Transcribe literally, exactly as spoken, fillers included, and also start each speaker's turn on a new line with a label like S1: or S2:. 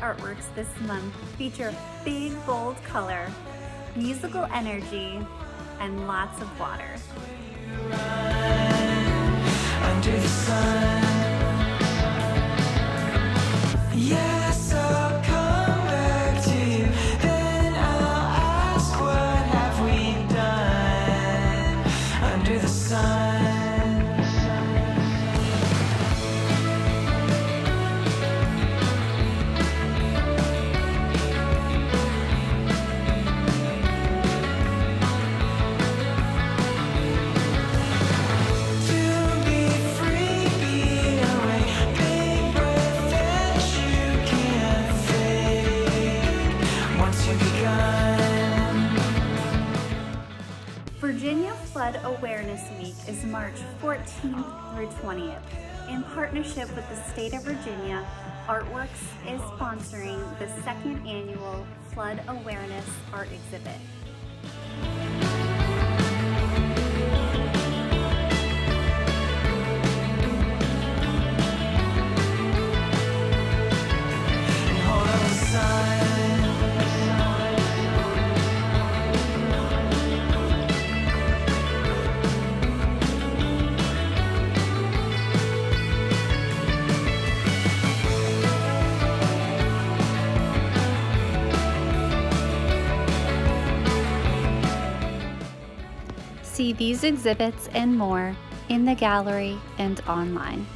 S1: artworks this month feature big, bold color, musical energy, and lots of water. Under the sun. Yes, I'll come back to you. Then I'll ask, what have we done under the sun? Virginia Flood Awareness Week is March fourteenth through twentieth. In partnership with the state of Virginia, Artworks is sponsoring the second annual Flood Awareness Art Exhibit. See these exhibits and more in the gallery and online.